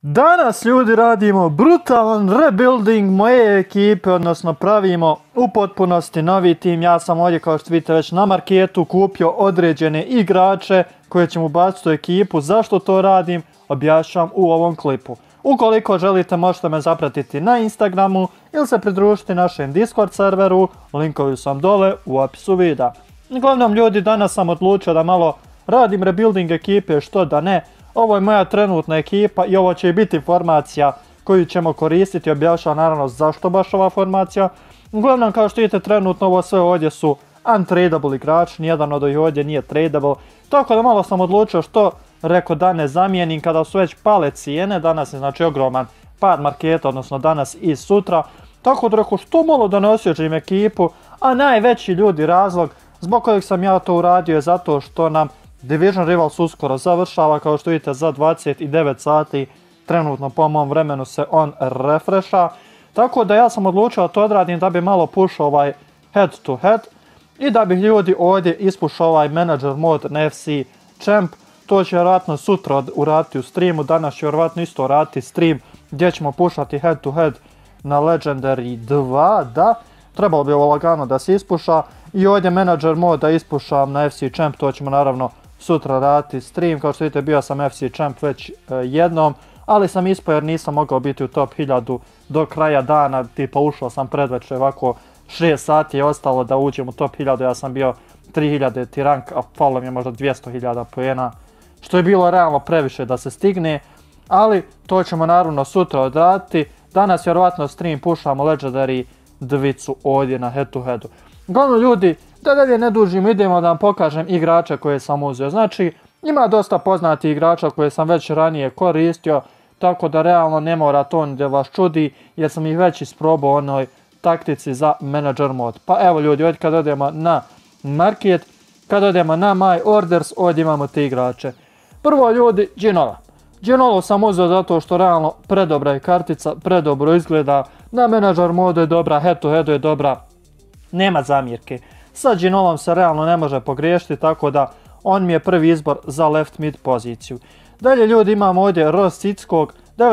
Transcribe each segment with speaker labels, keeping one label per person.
Speaker 1: Danas ljudi radimo brutalan rebuilding moje ekipe, odnosno pravimo u potpunosti novi tim. Ja sam ovdje, kao što vidite, već na marketu kupio određene igrače koje ćemo ubaciti u ekipu. Zašto to radim, objašnjam u ovom klipu. Ukoliko želite, možete me zapratiti na Instagramu ili se pridružiti našem Discord serveru, linkovi su vam dole u opisu videa. Uglavnom ljudi, danas sam odlučio da malo radim rebuilding ekipe, što da ne. Ovo je moja trenutna ekipa i ovo će biti formacija koju ćemo koristiti. Objašnjam naravno zašto baš ova formacija. Uglavnom, kao što vidite, trenutno ovo sve ovdje su untradable igrači, nijedan od ovih ovdje nije tradable. Tako da malo sam odlučio što rekao da ne zamijenim kada su već pale cijene. Danas je znači ogroman pad marketa, odnosno danas i sutra. Tako da rekao što malo da ne osvježim ekipu, a najveći ljudi razlog zbog kojeg sam ja to uradio je zato što nam Division Rivals uskoro završava, kao što vidite za 29 sati, trenutno po mom vremenu se on refresha. Tako da ja sam odlučio da to odradim da bi malo pušao ovaj head to head i da bi ljudi ovdje ispušao ovaj manager mod na FC Champ. To će vjerojatno sutra uraditi u streamu, danas će vjerojatno isto uraditi stream gdje ćemo pušati head to head na Legendary 2, da. Trebalo bi ovo lagano da se ispuša i ovdje manager mod da ispušam na FC Champ, to ćemo naravno sutra raditi stream. Kao što vidite, bio sam FC Champ već jednom, ali sam ispao jer nisam mogao biti u top 1000 do kraja dana, tipa ušao sam predvečer, ovako 6 sati je ostalo da uđem u top 1000, ja sam bio 3000 rank, a falilo mi je možda 200.000 poena, što je bilo realno previše da se stigne, ali to ćemo naravno sutra odraditi. Danas vjerovatno stream pušamo Legendary dvicu ovdje na head to headu. Uglavnom ljudi, da dalje ne dužimo, idemo da vam pokažem igrače koje sam uzeo. Znači, ima dosta poznatih igrača koje sam već ranije koristio, tako da realno ne mora to ni da vas čudi, jer sam ih već isprobao u onoj taktici za manager mod. Pa evo ljudi, ovdje kad odemo na market, kad odemo na my orders, ovdje imamo te igrače. Prvo ljudi, Ginola. Ginolu sam uzeo zato što realno predobra je kartica, predobro izgleda, na manager modu je dobra, head to headu je dobra, nema zamjerke. Sa Ginolom se realno ne može pogriješiti, tako da on mi je prvi izbor za left mid poziciju. Dalje ljudi, imamo ovdje Rosickog,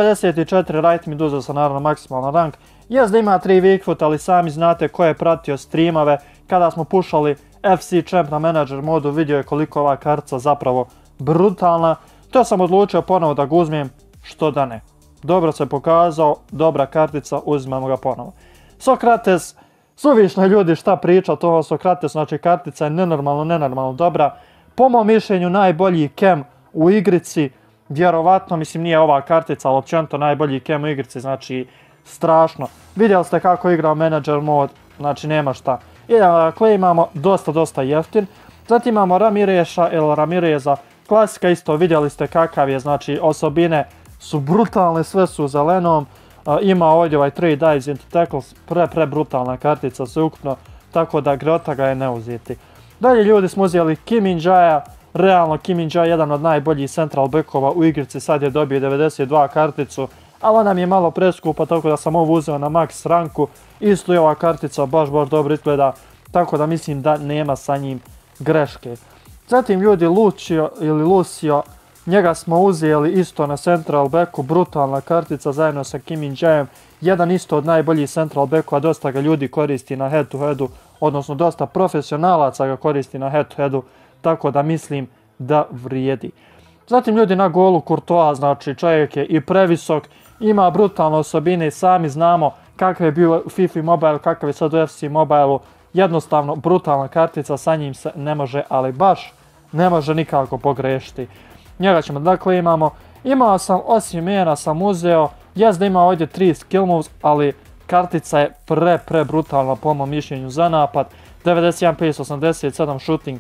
Speaker 1: 94 right mid, uzeo sam naravno maksimalan rank. Jest da ima 3 weak foot, ali sami znate ko je pratio streamove, kada smo pušali FC Champ na manager modu, vidio je koliko ova kartica zapravo brutalna. To sam odlučio ponovo da ga uzmem, što da ne. Dobro se pokazao, dobra kartica, uzmemo ga ponovo. Sokrates, suvišno ljudi šta pričat o Sokrates, znači kartica je nenormalno dobra. Po mom mišljenju najbolji kem u igrici, vjerovatno, mislim nije ova kartica, ali općenito najbolji kem u igrici, znači strašno. Vidjeli ste kako igrao manager mod, znači nema šta. Idemo dakle, imamo dosta jeftin. Zatim imamo Ramireša ili Ramireza, klasika isto, vidjeli ste kakav je, znači osobine su brutalne, sve su u zelenom. Ima ovdje ovaj 3 dives into tackles, pre brutalna kartica sveukupno, tako da grota ga je ne uzeti. Dalje ljudi smo uzeli Kim In-jae, realno Kim In-jae jedan od najboljih central backova u igrici, sad je dobio 92 karticu, ali ona mi je malo preskupa, tako da sam ovo uzeo na max ranku. Isto je ova kartica baš dobro izgleda, tako da mislim da nema sa njim greške. Zatim ljudi Lucio ili Lucio, njega smo uzeli isto na central backu, brutalna kartica zajedno sa Kim In-jaem, jedan isto od najboljih central backova, dosta ga ljudi koristi na head to headu, odnosno dosta profesionalaca ga koristi na head to headu, tako da mislim da vrijedi. Zatim ljudi na golu Courtois, znači čovjek je i previsok, ima brutalne osobine i sami znamo kakav je bio u FIFA Mobile, kakav je sad u FC Mobile-u, jednostavno brutalna kartica, sa njim se ne može, ali baš ne može nikako pogrešiti. Njega ćemo, dakle imao sam osim imena sam uzeo, jest da ima ovdje 3 skill moves, ali kartica je pre brutalna po mom mišljenju za napad. 91 pace, 87 shooting,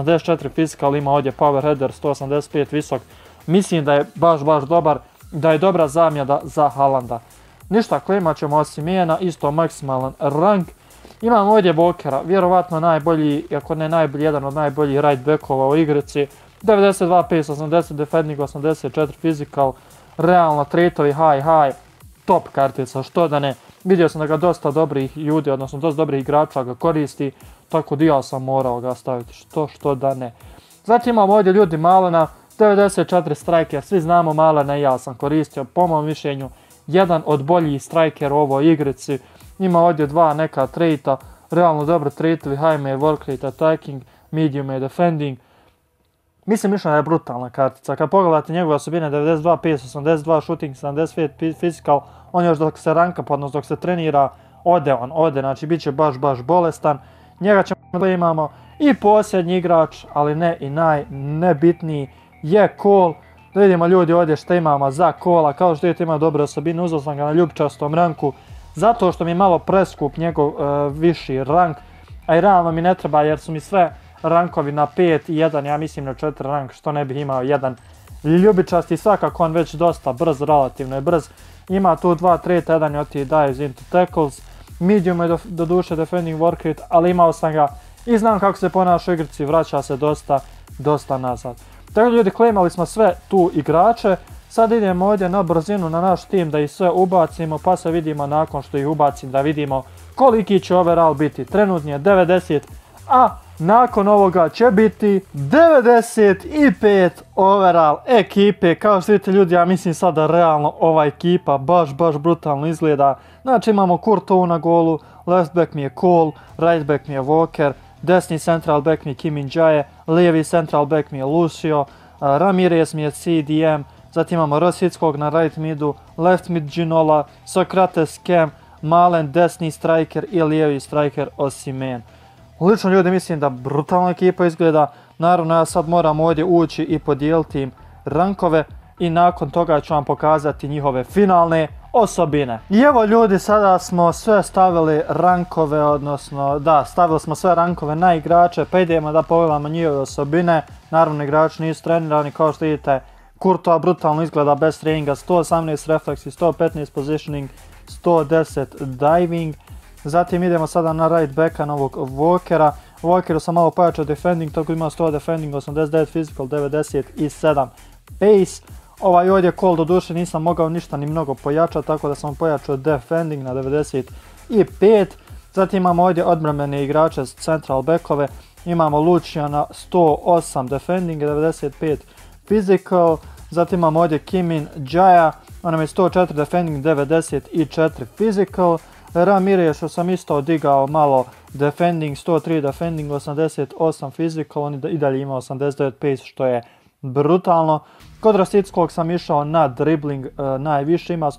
Speaker 1: 84 physical, ima ovdje power header, 185 visok. Mislim da je baš dobar, da je dobra zamjena za Haalanda. Ništa, klimat ćemo osim imena, isto maksimalan rank. Imamo ovdje Walkera, vjerovatno najbolji, ako ne najbolji, jedan od najboljih right backova u igrici. 92 pace, 80 defending, 84 physical, realno traitovi high, top kartica, što da ne. Vidio sam da ga dosta dobrih ljudi, odnosno dosta dobrih igrača ga koristi, tako da ja sam morao ga staviti, što da ne. Zatim imamo ovdje ljudi Malena, 94 striker, svi znamo Malena i ja sam koristio, po mom mišljenju, jedan od boljih strikera u ovoj igrici. Ima ovdje dva neka traita, realno dobro traitili, high made work rate attacking, medium made defending. Mislim da je brutalna kartica. Kad pogledate njegove osobine 92 pace, 82 shooting, 75 physical, on još dok se ranka, odnosno dok se trenira, ode, znači bit će baš bolestan. Njega ćemo da imamo i posljednji igrač, ali ne i najnebitniji je Cole. Da vidimo ljudi ovdje što imamo za Cola, kao što vidite ima dobre osobine, uzeo sam ga na ljubčastom ranku, zato što mi je malo preskup njegov viši rank, a i realno mi ne treba jer su mi sve rankovi na 5 i 1, ja mislim na 4 rank, što ne bih imao jedan ljubičasti, svakako on već dosta brz, relativno je brz, ima tu dva traita, jedan je oti dives into tackles, medium je do duše defending work rate, ali imao sam ga i znam kako se ponaša u igrici, vraća se dosta nazad. Tako ljudi, claimali smo sve tu igrače, sad idemo ovdje na brzinu na naš tim da ih sve ubacimo, pa se vidimo nakon što ih ubacim da vidimo koliki će overall biti. Trenutni je 90, a nakon ovoga će biti 95 overall ekipe. Kao što vidite ljudi, ja mislim sad da realno ova ekipa baš brutalno izgleda. Znači imamo Courtois na golu, left back mi je Cole, right back mi je Walker, desni central back mi je Kim Min-jae, lijevi central back mi je Lucio, Ramirez mi je CDM, zatim imamo Rosickog na right midu, left mid Ginola, Sokrates Cam, Malen desni striker i lijevi striker Osimhen. Lično ljudi mislim da brutalna ekipa izgleda, naravno ja sad moram ovdje ući i podijeliti im rankove i nakon toga ću vam pokazati njihove finalne osobine. I evo ljudi, sada smo sve stavili rankove, odnosno da, stavili smo sve rankove na igrače, pa idemo da pogledamo njihove osobine. Naravno igrači nisu trenirani, kao što vidite Courtois brutalno izgleda bez treninga, 118 refleksi, 115 positioning, 110 diving. Zatim idemo sada na right backa novog Walkera. Walkeru sam malo pojačao defending, tako ima 100 defending, 89 physical, 97 pace. Ovaj ovdje Cole do duše nisam mogao ništa ni mnogo pojačati, tako da sam pojačao defending na 95. Zatim imamo ovdje odbrambene igrače central backove. Imamo Lucia na 108 defending, 95 physical. Zatim imamo ovdje Kim Min-jae, on nam je 104 defending, 94 physical. Ramirez što sam isto odigao malo defending, 103 defending, 88 physical, on i dalje ima 89 pace što je brutalno. Kod Rosickog sam išao na dribbling najviše, ima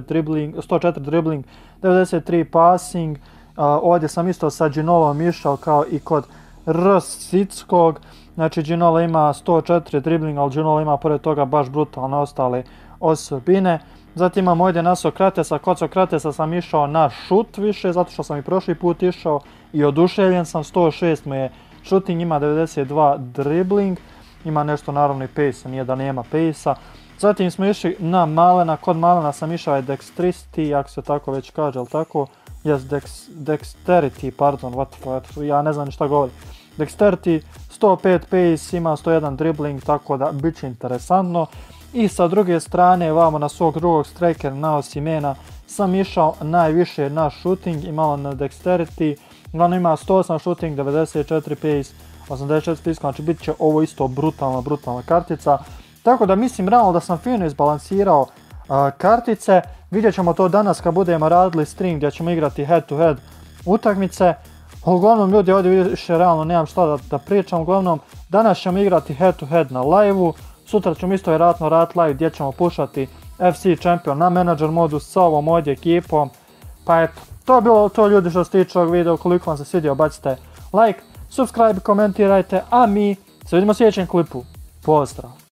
Speaker 1: 104 dribbling, 93 passing. Ovdje sam isto sa Ginolom išao kao i kod Rosickog. Znači Ginola ima 104 dribbling, ali Ginola ima pored toga baš brutalno ostale osobine. Zatim imam ovdje na Sokratesa, kod Sokratesa sam išao na šut više, zato što sam i prošli put išao i oduševljen sam, 106 mu je shooting, ima 92 dribbling, ima nešto naravno i pace, nije da nema pace-a. Zatim smo išli na Malena, kod Malena sam išao je dexterity, ako se tako već kaže, ali tako? Yes, dexterity, pardon, ja ne znam ni šta govori. Dexterity, 105 pace, ima 101 dribbling, tako da bit će interesantno. I sa druge strane, vamo na svog drugog strikera, na Osimhena, sam išao najviše na shooting i malo na dexterity. On ima 108 shooting, 94 pace, 84 physical, znači bit će ovo isto brutalna kartica. Tako da mislim realno da sam fino izbalansirao kartice. Vidjet ćemo to danas kad budemo radili stream gdje ćemo igrati head to head utakmice. Uglavnom ljudi, ovdje više realno nemam šta da pričam, uglavnom danas ćemo igrati head to head na live-u. Sutra ćemo isto vjerojatno raditi live gdje ćemo pušati FC Champion na manager modu sa ovom ovdje ekipom. Pa eto, to je bilo to ljudi što se tiče ovog videa. Ukoliko vam se svidio, bacite like, subscribe, komentirajte, a mi se vidimo u sljedećem klipu. Pozdrav!